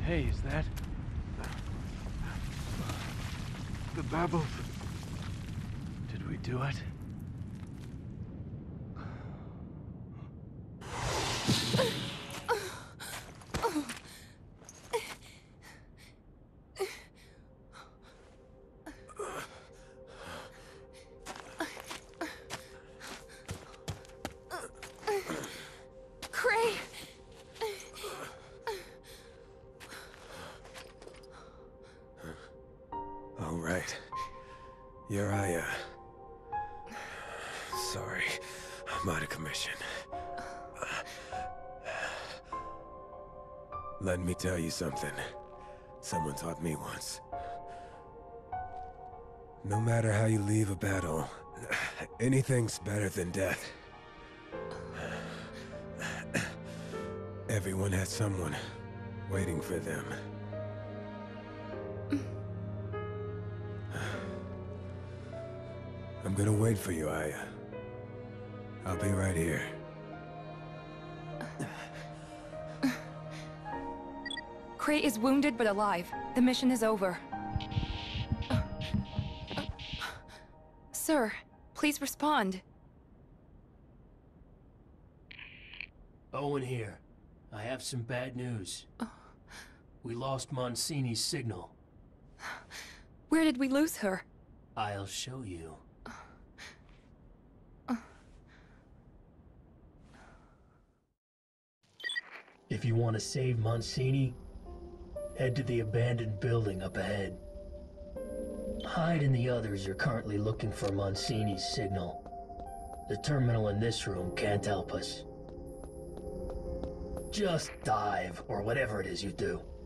Hey, is that... The Babels. Did we do it? Cray! All right. You're Aya. Sorry, I'm out of commission. Let me tell you something. Someone taught me once. No matter how you leave a battle, anything's better than death. Everyone has someone waiting for them. I'm gonna wait for you, Aya. I'll be right here. Cray is wounded but alive. The mission is over. Sir, please respond. Owen here. I have some bad news. We lost Monsini's signal. Where did we lose her? I'll show you. If you want to save Monsini, head to the abandoned building up ahead. Hyde and the others are currently looking for Monsini's signal. The terminal in this room can't help us. Just dive, or whatever it is you do.